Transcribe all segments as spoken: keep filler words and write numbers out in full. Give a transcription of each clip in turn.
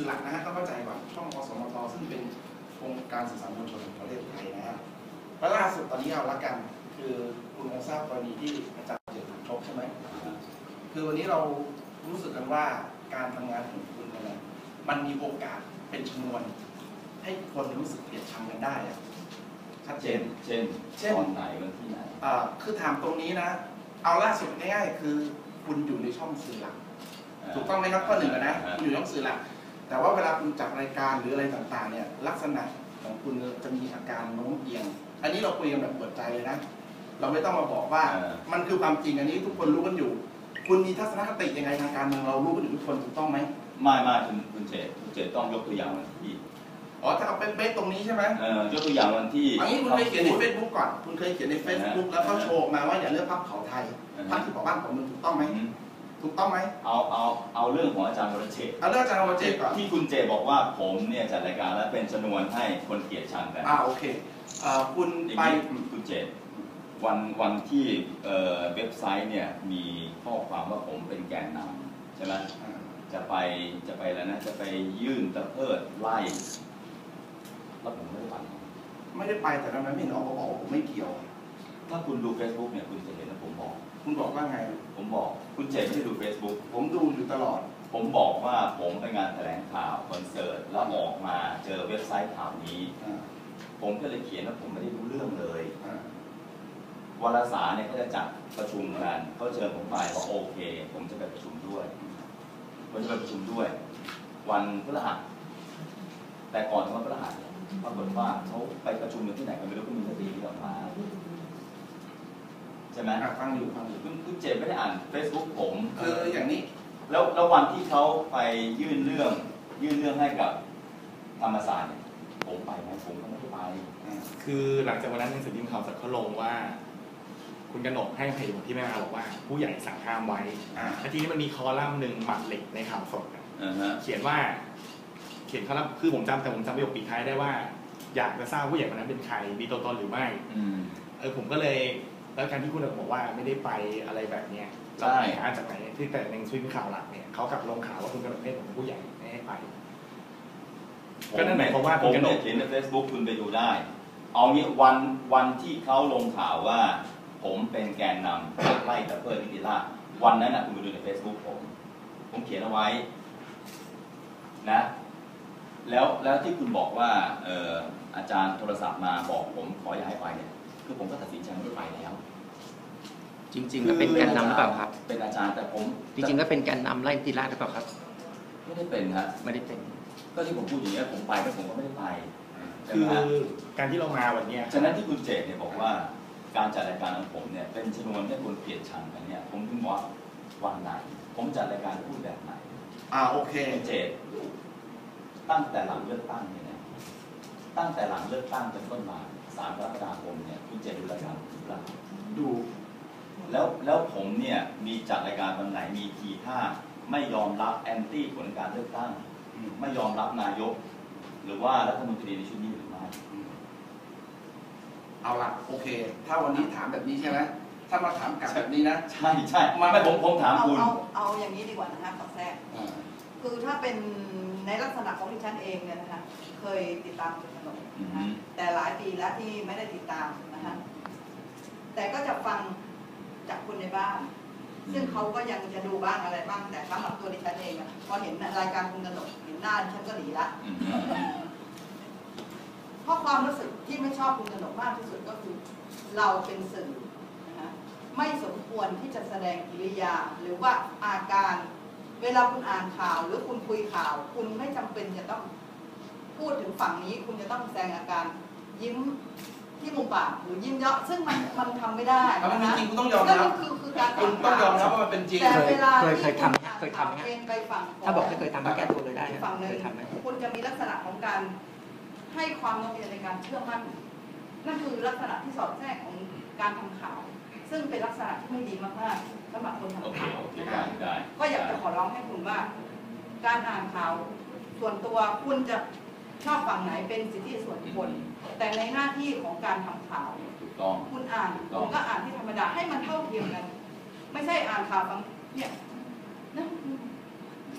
สื่อหลักนะฮะต้องเข้าใจก่อนช่องอสมทซึ่งเป็นองค์การสื่อสารมวลชนแห่งประเทศไทยนะฮะและล่าสุดตอนนี้เอาละกันคือคุณคงทราบกรณีที่อาจารย์เจตถูกชกใช่ไหมคือวันนี้เรารู้สึกกันว่าการทำงานของคุณเนี่ยมันมีโอกาสเป็นชนวนให้คนรู้สึกเกลียดชังกันได้ชัดเจนเช่นเช่นตอนไหนวันที่ไหนอ่าคือถามตรงนี้นะเอาล่าสุดง่ายๆคือคุณอยู่ในช่องสื่อหลักถูกต้องไหมครับข้อหนึ่งนะคุณอยู่ในช่องสื่อหลักแต่ว่าเวลาคุณจัดรายการหรืออะไรต่างๆเนี่ยลักษณะของคุณจะมีอาการโน้มเอียงอันนี้เราคุยกันแบบเปิดใจเลยนะเราไม่ต้องมาบอกว่ามันคือความจริงอันนี้ทุกคนรู้กันอยู่คุณมีทัศนคติยังไงทางการเมืองเรารู้กันอยู่ทุกคนถูกต้องไหมไม่ไม่คุณคุณเจตคุณเจตต้องยกตัวอย่างวันที่อ๋อถ้าเอาเป็นเบสตรงนี้ใช่ไหมเออยกตัวอย่างวันที่อันนี้คุณเคยเขียนในเฟซบุ๊กก่อนคุณเคยเขียนในเฟซบุ๊กแล้วเขาโชว์มาว่าอย่าเลือกพรรคเขาไทยพรรคที่บอกบ้านของมึงถูกต้องไหมถูกต้องไหมเอาเอาเอาเรื่องของอาจารย์วรเชษฐ์เอาเรื่องอาจารย์วรเชษฐ์ก่อนที่คุณเจบอกว่าผมเนี่ยจัดรายการแล้วเป็นชนวนให้คนเกลียดชังกันอ่าโอเคอ่าคุณไปคุณเจวันวันที่เว็บไซต์เนี่ยมีข้อความว่าผมเป็นแกนนำใช่ไหมจะไปจะไปแล้วนะจะไปยื่นตะเพิดไล่แล้วผมไม่ได้ไปไม่ได้ไปแต่ทำไมไม่เห็นออกมาบอกผมไม่เกี่ยวถ้าคุณดู Facebook เนี่ยคุณจะเห็นว่าผมบอกคุณบอกว่าไงผมบอกคุณเจไม่ได้ดู Facebook ผมดูอยู่ตลอดผมบอกว่าผมไปงานแถลงข่าวคอนเสิร์ตแล้วออกมาเจอเว็บไซต์ข่าวนี้ผมก็เลยเขียนว่าผมไม่ได้รู้เรื่องเลยวารสารเนี่ยเขาจะจัดประชุมกันเขาเชิญผมไปว่าโอเคผมจะไปประชุมด้วยผมจะไปประชุมด้วยวันพฤหัสแต่ก่อนวันพฤหัสปรากฏว่าเขาไปประชุมกันที่ไหนกันไม่รู้ก็มีคดีที่ออกมาใช่ไหมฟังอยู่ฟังอยู่คุณคุณเจไม่ได้อ่าน Facebook ผมคืออย่างนี้แล้วแล้ววันที่เขาไปยื่นเรื่องยื่นเรื่องให้กับธรรมศาสตร์เนี่ยผมไปไหมผมก็ไม่ได้ไปคือหลังจากวันนั้นหนังสือพิมพ์ข่าวสัตว์เขาลงว่าคุณกนกให้เหตุผลที่แม่มาบอกว่าผู้ใหญ่สั่งห้ามไว้ทีนี้มันมีคอลัมน์หนึ่งหมัดเหล็กในข่าวสดเขียนว่าเขียนคอลัมน์คือผมจำแต่ผมจำประโยคปิดท้ายได้ว่าอยากจะทราบผู้ใหญ่คนนั้นเป็นใครมีตัวตนหรือไม่เออผมก็เลยแล้วการที่คุณบอกว่าไม่ได้ไปอะไรแบบเนี้ยเราไปหาจากไหนที่แต่ในชื่อข่าวหลักเนี่ยเขากลับลงข่าวว่าคุณกนกให้ผมเป็นผู้ใหญ่ไม่ให้ไปก็นั่นหมายความว่าผมเนี่ยเขียนใน Facebook คุณไปดูได้เอางี้วันวันที่เขาลงข่าวว่าผมเป็นแกนนำไล่ตะเพิดนิติราชวันนั้นนะคุณไปดูใน Facebook ผมผมเขียนเอาไว้นะแล้วแล้วที่คุณบอกว่าเอ่ออาจารย์โทรศัพท์มาบอกผมขออย่าให้ไปเนี่ยคือผมก็ตัดสินใจไม่ไปแล้วจริงๆก็เป็นแกนนำหรือเปล่าครับเป็นอาจารย์แต่ผมจริงๆก็เป็นแกนนำไล่นิติราชหรือเปล่าครับไม่ได้เป็นครับไม่ได้เป็นก็ที่ผมพูดอย่างนี้ผมไปแต่ผมก็ไม่ได้ไปคือการที่เรามาวันนี้ฉะนั้นที่คุณเจตเนี่ยบอกว่าการจัดรายการของผมเนี่ยเป็นชนวนให้คนเกลียดชังกันเนี่ยผมถึงว่าวันไหนผมจัดรายการพูดแบบไหนอ่าโอเคเจตตั้งแต่หลังเลือกตั้งเนี่ยตั้งแต่หลังเลือกตั้งเป็นต้นมาสามกรกฎาคมเนี่ยคุณเจตดูรายการหรือเปล่าดูแล้วแล้วผมเนี่ยมีจัดรายการวันไหนมีทีท่าไม่ยอมรับแอนตี้ผลการเลือกตั้งไม่ยอมรับนายกหรือว่ารัฐมนตรีในชุดนี้หรือไม่เอาละโอเคถ้าวันนี้ถามแบบนี้ใช่ไหมถ้ามาถามกลับแบบนี้นะใช่ใช่ไม่ผมผมถามคุณเอาเอาอย่างนี้ดีกว่านะคะขอแทรกคือถ้าเป็นในลักษณะของดิฉันเองเนี่ยนะคะเคยติดตามคุณกนกนะคะแต่หลายปีแล้วที่ไม่ได้ติดตามนะคะแต่ก็จะฟังจากคนในบ้านซึ่งเขาก็ยังจะดูบ้างอะไรบ้างแต่สำหรับตัวดิฉันเองพอเห็นรายการคุณกนกเห็นหน้าดิฉันก็หนีละเพราะความรู้สึกที่ไม่ชอบคุณกนกมากที่สุดก็คือเราเป็นสื่อนะคะไม่สมควรที่จะแสดงกิริยาหรือว่าอาการเวลาคุณอ่านข่าวหรือคุณคุยข่าวคุณไม่จำเป็นจะต้องพูดถึงฝั่งนี้คุณจะต้องแสดงอาการยิ้มที่มุมปากหรือยิ้มเยาะซึ่งมันมันทำไม่ได้นะจริงคุณต้องยอมรับคือคือการคุณต้องยอมรับว่ามันเป็นจริงแต่เวลาที่เคยทำเคยทำไปฝั่งถ้าบอกไม่เคยทำมาแก้ตัวเลยได้ฝั่งนึงคุณจะมีลักษณะของการให้ความโน้มเอียงในการเชื่อมั่นนั่นคือลักษณะที่สอดแทรกของการทำข่าวซึ่งเป็นลักษณะที่ไม่ดีมากๆสำหรับคนทำข่าวนะคะก็อยากจะขอร้องให้คุณว่าการอ่านข่าวส่วนตัวคุณจะชอบฝั่งไหนเป็นสิทธิส่วนบุคคลแต่ในหน้าที่ของการทำข่าวคุณอ่านคุณก็อ่านที่ธรรมดาให้มันเท่าเทียมกันไม่ใช่อ่านข่าวฝั่งเนี่ย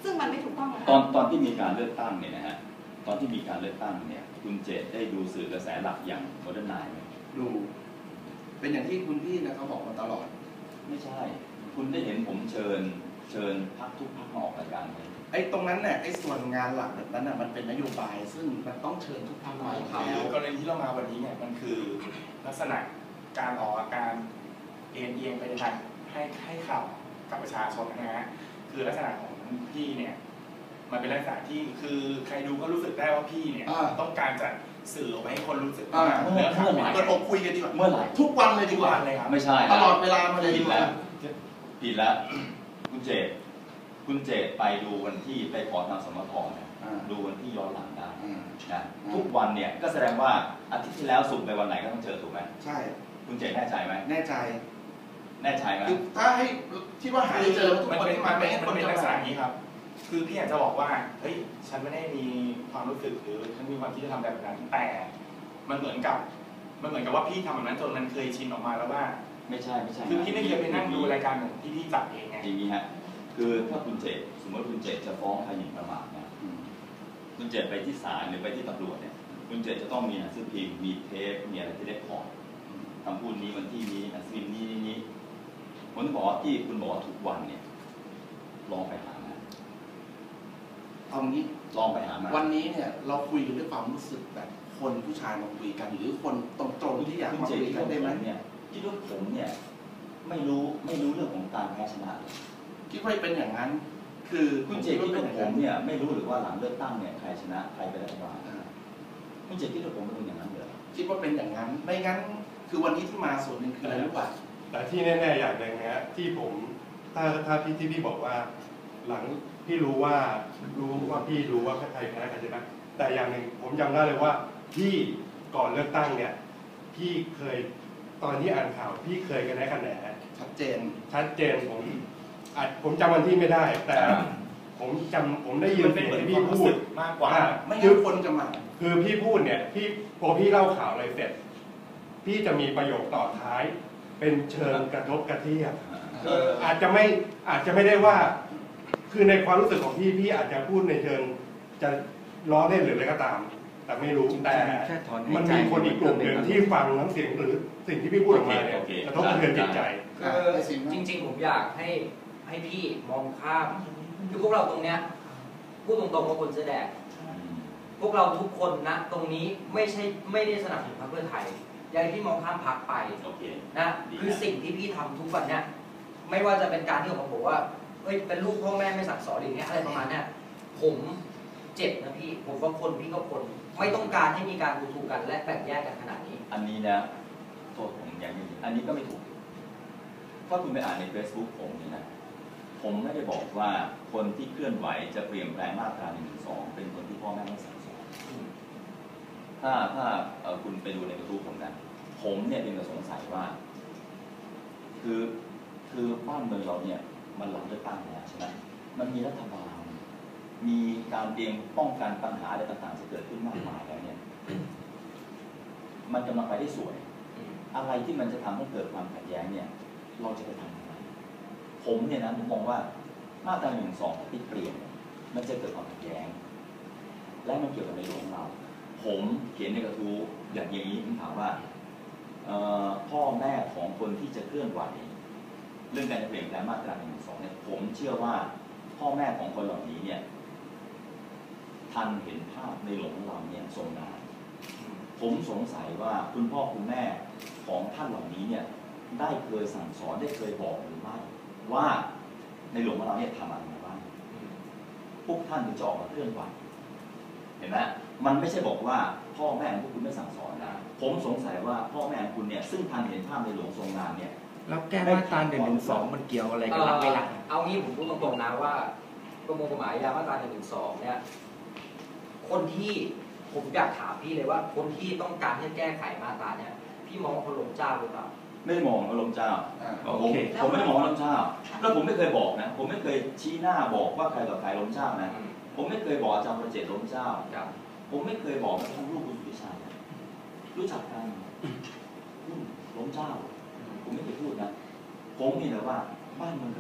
ซึ่งมันไม่ถูกต้องนะตอนตอนที่มีการเลือกตั้งเนี่ยนะฮะตอนที่มีการเลือกตั้งเนี่ยคุณเจตได้ดูสื่อกระแสหลักอย่างโมเดิร์นไนน์ไหมดู เป็นอย่างที่คุณพี่นะเขาบอกมาตลอดไม่ใช่ คุณได้เห็นผมเชิญเชิญพักทุกพักมาออกรายการไหมไอ้ตรงนั้นเนี่ยไอ้ส่วนงานหลักแบบนั้นน่ะมันเป็นนโยบาย ซึ่งมันต้องเชิญทุกภาคมาอยู่คืแล้อวกรณีที่เรามาวันนี้เนี่ยมันคือลักษณะการออกอาการเอ็นเอียงไปในทางให้ให้ข่าวกับประชาชนนะฮะคือลักษณะของพี่เนี่ยมันเป็นลักษณะที่คือใครดูก็รู้สึกได้ว่าพี่เนี่ยอ่าต้องการจะสื่อออกไปให้คนรู้สึกอ่าว่าเนื้อหาเมื่อไหร่เปิดอกคุยกันดีกว่าเมื่อไหร่ทุกวันเลยดีทุกกว่าวันเลยครับไม่ใช่ตนะลอดเวลามาเลยดีผิดกว่าแล้วผิดแล้วคุณเจตคุณเจตไปดูวันที่ไปขอทางสมทเนี่ยอ่าดูวันที่ย้อนหลังได้อืมนะทุกวันเนี่ยก็แสดงว่าอาทิตย์ที่แล้วสุ่มไปวันไหนก็ต้องเจอถูกไหมใช่คุณเจตแน่ใจไหมแน่ใจแน่ใจไหมคือถ้าให้ที่ว่าหาได้เจอทุกมันคนเป็นที่มัมาน เป็เป็น นคมันนเป็นจะลักษณะมานี้ครับ คือพี่อยากจะบอกว่าเฮ้ยฉันไม่ได้มีความรู้สึกหรือฉันมีความคิดจะทำแบบนั้นแต่มันเหมือนกับมันเหมือนกับว่าพี่ทำแบบนั้นจนมันเคยชินออกมาแล้วว่าไม่ใช่ไม่ใช่คือพี่ไม่เคยไปนั่งดูรายการของที่พี่จัดเองไงอย่างนี้ฮะคือถ้าคุณเจตสมมติคุณเจตจะฟ้องใครหมิ่นประมาทเนี่ยอืมคุณเจตไปที่ศาลหรือไปที่ตำรวจเนี่ยคุณเจตจะต้องมีหนังสือพิมพ์มีเทปมีอะไรที่ได้พอร์ตคำพูดนี้วันที่นี้หนังสือพิมพ์นี้นี้นี้ผมต้องบอกว่าที่คุณบอกว่าทุกวันเนี่ยลองไปหามาเอางี้ลองไปหามาวันนี้เนี่ยเราคุยกันด้วยความรู้สึกแบบคนผู้ชายมาคุยกัน หรือคนตรงๆที่อยากคุณมาเจตคุยที่กัว่านได้ผไหมมเนี่ยคิดว่าผมเนี่ยไม่รู้ไม่รู้เรื่องของการแพ้ชนะเลยคิดว่าเป็นอย่างนั้น คือคุณเจตคิดว่าผมเนี่ยไม่รู้หรือว่าหลังเลือกตั้งเนี่ยใครชนะใครเป็นรัฐบาลอ่าคุณเจตคิดว่าผมเป็นอย่างนั้นเหรอคิดว่าเป็นอย่างนั้น ไม่งั้น คือวันนี้ที่มาส่วนหนึ่งคืออะไรรู้ป่ะแต่ที่แน่ๆอย่างหนึ่งนะที่ผมถ้าถ้าพี่ที่พี่บอกว่า หลังพี่รู้ว่ารู้ว่าพี่รู้ว่าใครแพ้ใครชนะแต่อย่างหนึ่งผมจำได้เลยว่าพี่ก่อนเลือกตั้งเนี่ยพี่เคยตอนที่อ่านข่าวพี่เคยกันได้คะแนนชัดเจนชัดเจนผมอาจผมจำวันที่ไม่ได้ แต่ผมจำผมได้ยินมันเป็เสีนยงเหมือนที่ พี่พูความรู้สึดกมากกว่าอ่าไม่คืงั้อนคนจะมาคือพี่พูดเนี่ยพี่พอพี่เล่าข่าวอะไรเสร็จ พี่จะมีประโยคต่อท้าย เป็นเชิงกระทบกระเทียบเอออาจจะไม่อาจจะไม่ได้ว่า คือในความรู้สึกของพี่พี่อาจจะพูดในเชิงจะล้อเล่นหรืออะไรก็ตาม แต่ไม่รู้แต่แค่ถอนหายใจมันมีคนอีกกลุ่มหนึ่งที่ฟังทั้งเสียงหรือสิ่งที่พี่พูดออกมาเนี่ยโอเคกระทบกระเทือนจิตใจคือจริงๆผมอยากให้ให้พี่มองข้ามคือพวกเราตรงเนี้ยพูดตรงๆว่าคนเสื้อแดงพวกเราทุกคนนะตรงนี้ไม่ใช่ไม่ได้สนับสนุนพรรคเพื่อไทยอยากให้พี่มองข้ามพรรคไปโอเคนะดีนะคือสิ่งที่พี่ทำทุกวันเนี้ยไม่ว่าจะเป็นการที่ผมบอกว่าเอ้ยเป็นลูกพ่อแม่ไม่สั่งสอนอย่างเงี้ยอะไรประมาณเนี้ยผมเจ็บนะพี่ผมก็คนพี่ก็คนไม่ต้องการให้มีการดูถูกกันและแบ่งแยกกันขนาดนี้อันนี้นะโทษผมอย่างนี้อันนี้ก็ไม่ถูกถ้าคุณไปอ่านใน Facebook ผมนี่นะผมไม่ได้บอกว่าคนที่เคลื่อนไหวจะเปลี่ยนแปลงมาตราหนึ่งสองเป็นคนที่พ่อแม่ไม่สั่งสอนถ้าถ้าเอ่อคุณไปดูในกระทู้ผมนะผมเนี่ยเป็นสงสัยว่า คือคือบ้านเมืองเราเนี่ยมันหลังเลือกตั้งแล้วใช่ไหมมันมีรัฐบาลมีการเตรียมป้องกันปัญหาอะไรต่างๆจะเกิดขึ้นมากมายแล้วเนี่ย มันกำลังไปได้สวย อะไรที่มันจะทำให้เกิดความขัดแย้งเนี่ย เราจะไปทำอะไรผมเนี่ยนะผมมองว่ามาตราหนึ่งสองที่เปลี่ยนมันจะเกิดความขัดแย้ง และมันเกี่ยวกับในหลวงของเรา ผมเขียนในกระทู้อย่างอย่างนี้ผมถามว่าพ่อแม่ของคนที่จะเคลื่อนไหวเรื่องการจะเปลี่ยนแปลงมาตราหนึ่งสองเนี่ยผมเชื่อว่าพ่อแม่ของคนเหล่านี้เนี่ยทันเห็นภาพในหลวงของเราเนี่ยทรงงานผมสงสัยว่าคุณพ่อคุณแม่ของท่านเหล่านี้เนี่ยได้เคยสั่งสอนได้เคยบอกหรือไม่ว่าในหลวงของเราเนี่ยทำอะไรมาบ้างพวกท่านถึงจะออกมาเคลื่อนไหวเห็นไหมมันไม่ใช่บอกว่าพ่อแม่ของพวกคุณไม่สั่งสอนนะผมสงสัยว่าพ่อแม่ของคุณเนี่ยซึ่งทันเห็นภาพในหลวงทรงงานเนี่ยแล้วแก้มาตราหนึ่งหนึ่งสองมันเกี่ยวอะไรกับหลักเวลาเอางี้ผมพูดตรงๆนะว่าประมวลกฎหมายยามาตราหนึ่งหนึ่งสองเนี่ยคนที่ผมอยากถามพี่เลยว่า คนที่ต้องการที่จะแก้ไขมาตราเนี่ยพี่มองว่าเขาล้มเจ้าหรือเปล่าไม่ได้มองว่าล้มเจ้าอ่าผมผมไม่ได้มองว่าล้มเจ้าแล้วผมไม่เคยบอกนะผมไม่เคยชี้หน้าบอกว่าใครต่อใครล้มเจ้านะผมไม่เคยบอกอาจารย์ประเจตล้มเจ้าครับผมไม่เคยบอกว่าทั้งลูกคุณสุวิชัยรู้จักกันรุ่นล้มเจ้า ผมไม่เคยพูดนะผมนี่แหละว่าบ้านเมืองกำลังไปได้ส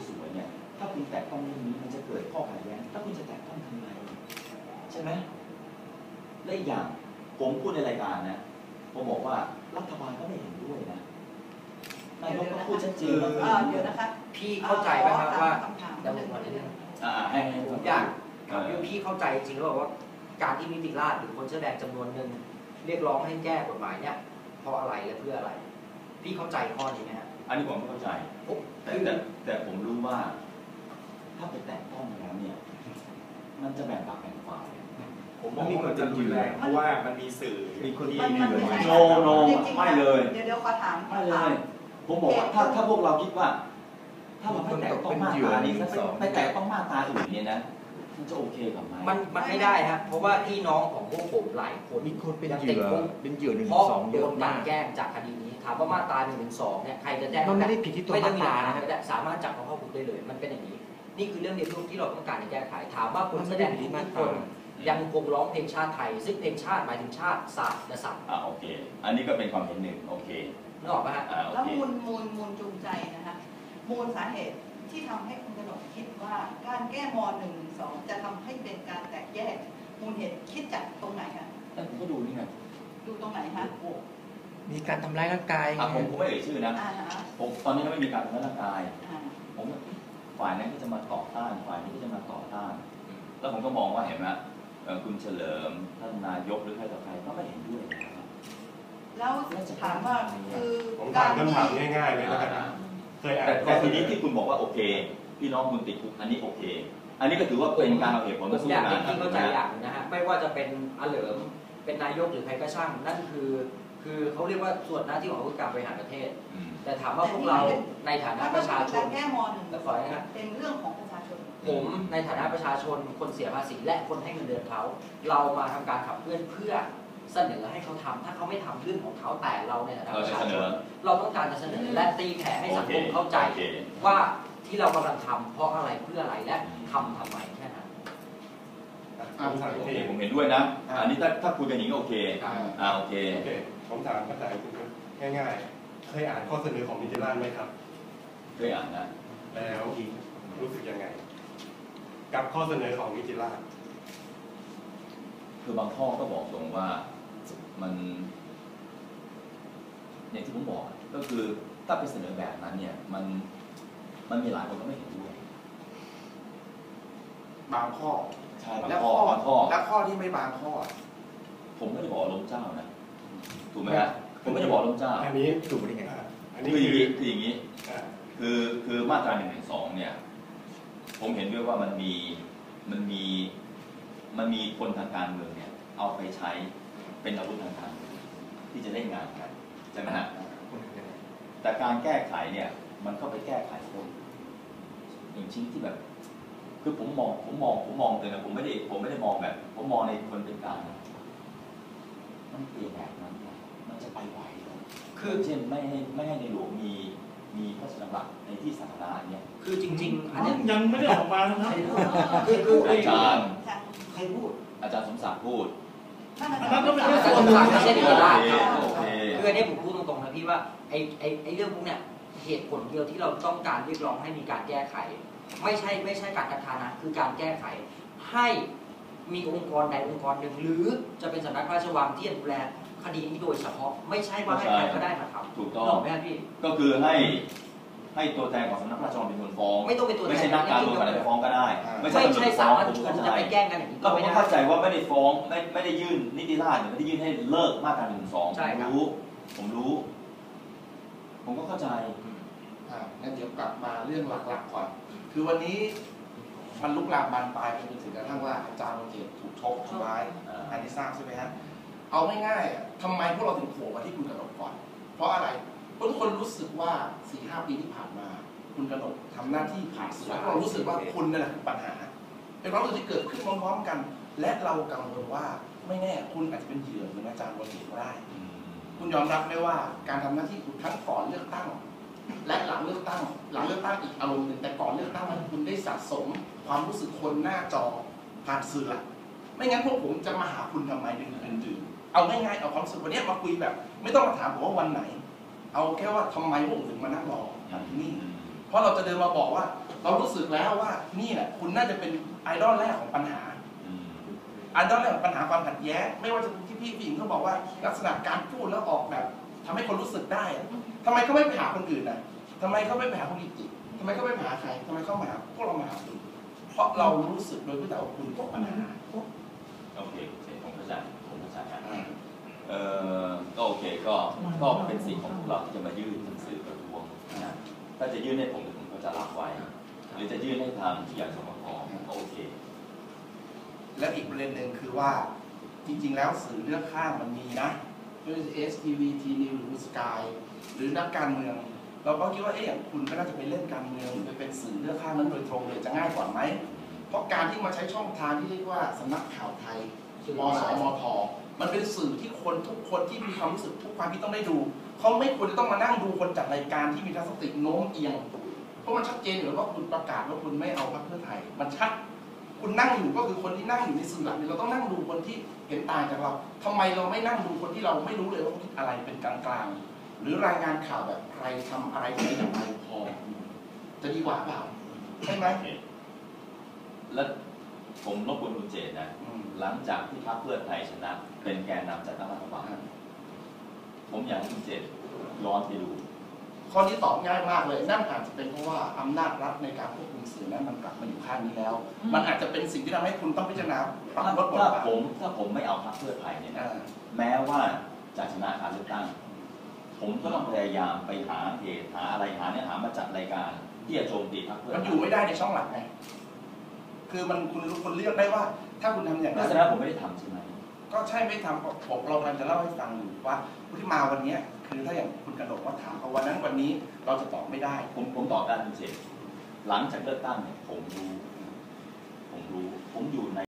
สวยๆเนี่ยถ้าคุณแตะต้องเรื่องนี้มันจะเกิดข้อขัดแย้งถ้าคุณจะแตะต้องทำไมใช่ไหมและอีกอย่างผมพูดในรายการนะผมบอกว่ารัฐบาลก็ไม่เห็นด้วยนะนายกก็พูดชัดเจนเอ่อเดี๋ยวนะคะพี่เข้าใจไหมครับว่าคำถามเดี๋ยวหผนึ่มงขอนิดนึงอ่าให้ให้ผมอยากถามพี่พี่เข้าใจจริงหรือเปล่าว่าการที่นิติราษฎร์หรือคนเสื้อแดงจำนวนหนึ่งเรียกร้องให้แก้กฎหมายเนี่ยเพราะอะไรและเพื่ออะไร พี่เข้าใจข้อนี้ไหมฮะอันนี้ผมไม่เข้าใจโอ้แต่คือแต่แต่ผมรู้ว่า ถ้าไปแตะต้องแล้วเนี่ย มันจะแบ่งฝักแบ่งฝ่ายผมมองว่ามันจะรุนแรงเพราะว่ามันมีสื่อมีคนที่มันมันไม่ใช่โนโนจริงๆไม่เลยเดี๋ยวเดี๋ยวขอถามไม่เลย ผมบอกว่าถ้าถ้าพวกเราคิดว่า ถ้าเราไม่แตะต้องมาตรานี้ไปแตะต้องมาตราอื่นเนี่ยนะ มันจะโอเคกับไหมมันมันไม่ได้ฮะเพราะว่าพี่น้องของพวกผมหลายคนมีคนเป็นยังเหยื่ติดอคุกเป็นเหยื่อหนึ่งเพราะสองโดเยอะนกามาร กแกล้งจากคดีนี้ถามว่ามาตราหนึ่งถึงสองเนี่ยใครจะแจ้งมันไม่ได้ผิดที่ตัวไม่ต้องมีหลักมาตราฐานนะก็ได้สามารถจับเขาเข้าคุกได้เลย มันเป็นอย่างนี้ นี่คือเรื่องเดียวที่เราต้องการจะแก้ไขถามว่าคนแสดงทุกคนยังคงร้องเพลงชาติไทย ซึ่งเพลงชาติหมายถึงชาติศาสตร์และศัพท์อ่าโอเค อันนี้ก็เป็นความเห็นหนึ่งโอเคนึกออกไหมฮะอ่าโอแล้วเคมูลมูลมูลจูงใจนะคะมูลสาเหตุที่ทำให้คุณกนกคิดว่าการแก้ม หนึ่ง สองจะทำให้เป็นการแตกแยกมูลเหตุคิดจากตรงไหนคะแต่ผมก็ดูนี่ไงดูตรงไหนคะมีการทำร้ายร่างกายอ่ะผมผมไม่เอ่ยชื่อนะอ่าฮะผมตอนนี้ไม่มีการทำร้ายร่างกายอ่าผมฝ่ายนั้นก็จะมาต่อต้านฝ่ายนี้ก็จะมาต่อต้าน แล้วผมก็มองว่าเห็นไหมเอ่อคุณเฉลิมท่านนายกหรือใครต่อใครก็ไม่เห็นด้วยนะครับแล้วถามว่าคือผมกาถามรที่คำถามง่ายๆเลยนะครับเคยอ่านแต่แต่ทีนี้ที่คุณบอกว่าโอเค พี่น้องคุณติดคุกอันนี้โอเค อันนี้ก็ถือว่าเป็นการเอาเหตุผลผมาม สู้อยากกัให้นพี่เข้าใจอย่างหนึงนะฮะไม่ว่าจะเป็นอาเหลิมเป็นนายกหรือใครก็ช่างนั่นคือคือเขาเรียกว่าส่วนหน้าที่ของเขาคือการบริหารประเทศอืมแต่ถามว่าพวกเราในฐานะประชาชกาน รแก้ม หนึ่งแล้วขอให้นะเป็นเรื่องของประชาชนผมในฐานะประชาชนคนเสียภาษีและคนให้เงินเดือนเขาเรามาทำการขับเคลื่อนเพื่อเสนอให้เขาทำถ้าเขาไม่ทำเรื่องของเขาแต่เราในฐานะเราประจะชาเสชนนอเราต้องการจะเสนอและตีแผ่ให้สังคมเข้าใจโอเคว่าที่เรากำลังทำเพราะอะไรเพื่ออะไรและทำทำไมแค่นั้นผมถามโอเคพี่ผมเห็นด้วยนะ อันนี้ถ้าถ้าคุยกันอย่างนี้โอเคอ่าอ่าโอเคโอเคผมถามคำถามคุณง่ายๆ เคยอ่านข้อเสนอของนิติราษฎร์ไหมครับเคยอ่านนะแล้วรู้สึกยังไง กับข้อเสนอของนิติราษฎร์คือบางข้อก็บอกตรงว่ามันอย่างที่ผมบอกก็คือถ้าไปเสนอแบบนั้นเนี่ยมันมันมีหลายคนก็ไม่เห็นด้วยบางข้อใช่บางและข้อข้อบางข้อและข้อที่ไม่บางข้อผมไม่ได้บอกล้มเจ้านะถูกไหมฮะผมไม่ได้บอกล้มเจ้าอันนี้ถูกได้ไงอ่าอันนี้คืออย่างคือนี้คืออย่างนี้อ่าคือคือมาตราหนึ่งหนึ่งสองเนี่ย ผมเห็นด้วยว่ามันมีมันมีมันมีคนทางการเมืองเนี่ย เอาไปใช้เป็นอาวุธทางการเมืองที่จะเล่นงานกันใช่ไหมฮะแต่การแก้ไขเนี่ย มันเข้าไปแก้ไขพวกอย่างชิ้นที่แบบ คือผมมองผมมองผมมองเลยนะผมไม่ได้ผมไม่ได้มองแบบ ผมมองในคนเป็นกลางนะมันเปลี่ยนแบบนั้นนะมันจะไปไหวเหรอ คือเช่นไม่ให้ไม่ให้ในหลวงมีมีพระราชดำรัสในที่สาธารณะเนี่ยคือจริง ๆ อันเนี้ยยังไม่ได้ออกมานะคือคืออาจารย์ใครพูดอาจารย์สมศักดิ์พูดท่านอาอันจานั้รนย์ก็ไม่ไม่ใช่ใช่ส่ส่ววน นหหลัลักกไม่ไม่ใช่ใช่ในในตตลาลาดดโอเคคืออันนี้ผมพูดตรงๆนะพี่ว่าไอ้ไอ้ไอ้เรื่องพวกเนี้ยเหตุผลเดียวที่เราต้องการเรียกร้องให้มีการแก้ไข ไม่ใช่ไม่ใช่การคัดค้านนะคือการแก้ไข ให้มีองค์กรใดองค์กรหนึ่งหรือจะเป็นสำนักพระราชวังที่จะดูแลคดีนี้โดยเฉพาะ ไม่ใช่ว่าให้ใครก็ได้มาทำถูกต้องถูกไหมครับพี่ก็คือให้ให้ตัวแทนของสำนักพระราชวังเป็นคนฟ้องไม่ต้องเป็นตัวแทนไม่ใช่นักการเมืองอะไรไปฟ้องก็ได้ไม่ใช่ตำรวจสาฟ้องมารถผมชเข้าน ใจจะไปแกล้งกันอย่างนี้ก็ก็ผมไม่ก็ได้เข้าใจว่าไม่ได้ฟ้องไม่ไม่ได้ยื่นนิติราษฎร์หรือไม่ได้ยื่นให้เลิกมาตราหนึ่งสองใช่ครับรู้ ผมรู้ ผมก็เข้าใจอ่างั้นเดี๋ยวกลับมาเรื่องหลักๆก่อน คือวันนี้มันลุกลามบานปลายไปจนถึงกระทั่งว่าอาจารย์โรเจตถูกชกทำร้ายอ่าอันนี้ทราบใช่ไหมฮะ เอาง่ายๆอ่ะทำไมพวกเราถึงโผล่มาที่คุณกนกก่อน เพราะอะไร เพราะทุกคนรู้สึกว่า สี่ห้า ปีที่ผ่านมา คุณกนกทำหน้าที่ผ่านสื่อแล้วเรารู้สึกว่าคุณนั่นแหละคือปัญหา เป็นความรู้สึกที่เกิดขึ้นพร้อมๆกัน และเรากังวลว่าไม่แน่คุณอาจจะเป็นเหยื่อเหมือนอาจารย์โรเจตก็ได้อืมคุณยอมรับไหมว่าการทำหน้าที่คุณทั้งก่อนเลือกตั้ง และหลังเลือกตั้ง หลังเลือกตั้งอีกอารมณ์หนึ่งแต่ก่อนเลือกตั้งมันคุณได้สะสม ความรู้สึกคนหน้าจอผ่านสื่อหลักไม่งั้นพวกผมจะมาหาคุณทำไมดึงเป็นดื่นเอาง่ายๆเอาความรู้สึกวันนี้มาคุยแบบ ไม่ต้องมาถามผมว่าวันไหน เอาแค่ว่าทำไมพวกผมถึงมานั่งรออย่างที่นี่ เพเพราะเราจะเดินมาบอกว่า เรารู้สึกแล้วว่านี่แหละคุณน่าจะเป็นไอดอลแรกของปัญหาไอดอลแรกของปัญหาความขัดแย้งไม่ว่าจะเป็นที่พี่ผู้หญิงเขาบอกว่าลักษณะการพูดแล้วออกแบบทำให้คนรู้สึกได้ทำไมเขาไม่ไปหาคนอื่นน่ะทำไมเขาไม่ไปหาคนอื่นทำไมเขาไม่ไปหาใครทำไมเขามาหาพวกเรามาหาคุณเพราะเรารู้สึกโดยที่เราคุณกับปัญหาโอเคโอเคผมเข้าใจผมเข้าใจครับเอ่อก็โอเคก็ก็เป็นสิ่งของพวกเราที่จะมายื่นหนังสือประท้วงนะถ้าจะยื่นให้ผมผมก็จะรับไว้หรือจะยื่นให้ทางที่อย่างสมคก็โอเคและอีกประเด็นหนึ่งคือว่าจริงๆแล้วสื่อเลือกข้างมันมีนะไม่ว่าจะ เอส ที วี ที นิว หรือสกายหรือนักการเมืองเราก็คิดว่าเอ๊ะอย่างคุณก็น่าจะไปเล่นการเมืองไปเป็นสื่อเลือกข้างนั้นโดยตรงเลยจะง่ายกว่าไหมเพราะการที่มาใช้ช่องทางที่เรียกว่าสำนักข่าวไทยมสมทมันเป็นสื่อที่คนทุกคนที่มีความรู้สึกทุกความที่ต้องได้ดูเขาไม่ควรจะต้องมานั่งดูคนจัดรายการที่มีทัศนคติโน้มเอียงเพราะมันชัดเจนอยู่แล้วว่าคุณประกาศว่าคุณไม่เอาพรรคเพื่อไทยมันชัดคุณนั่งอยู่ก็คือคนที่นั่งอยู่ในสื่อหลักเราต้องนั่งดูคนที่เห็นต่างจากเราทำไมเราไม่นั่งดูคนที่เราไม่รู้เลยว่าคิดอะไรเป็นกลางๆหรือรายงานข่าวแบบใครทำอะไรใครอย่างไรพอจะดีกว่าเปล่าใช่ไหมและผมรบกวนคุณเจตนะหลังจากที่พรรคเพื่อไทยชนะเป็นแกนนำจัดตั้งรัฐบาลผมอยากให้คุณเจตย้อนไปดูข้อนี้ตอบง่ายมากเลยนั่นอาจจะเป็นเพราะว่าอำนาจรัฐในการควบคุมสื่อนั้นมันกลับมาอยู่ข้างนี้แล้วมันอาจจะเป็นสิ่งที่ทำให้คุณต้องพิจารณาปรับลดบทบาทถ้าผมถ้าผมไม่เอาพรรคเพื่อไทยเนี่ยแม้ว่าจะชนะการเลือกตั้งผมก็ต้องพยายามไปหาเหตุหาอะไรหาเนื้อหามาจัดรายการที่จะโจมตีพรรคเพื่อไทยมันอยู่ไม่ได้ในช่องหลักไงคือมันคุณคุณเลือกได้ว่าถ้าคุณทำอย่างนั้นแสดงว่าผมไม่ได้ทำใช่ไหมก็ใช่ไม่ทำผมเรากำลังจะเล่าให้ฟังอยู่ว่าผู้ที่มาวันนี้คือถ้าอย่างคุณกระโดดว่าถามเขาวันนั้นวันนี้เราจะตอบไม่ได้ผมผมตอบได้จริงๆหลังจากเลือกตั้งเนี่ยผมรู้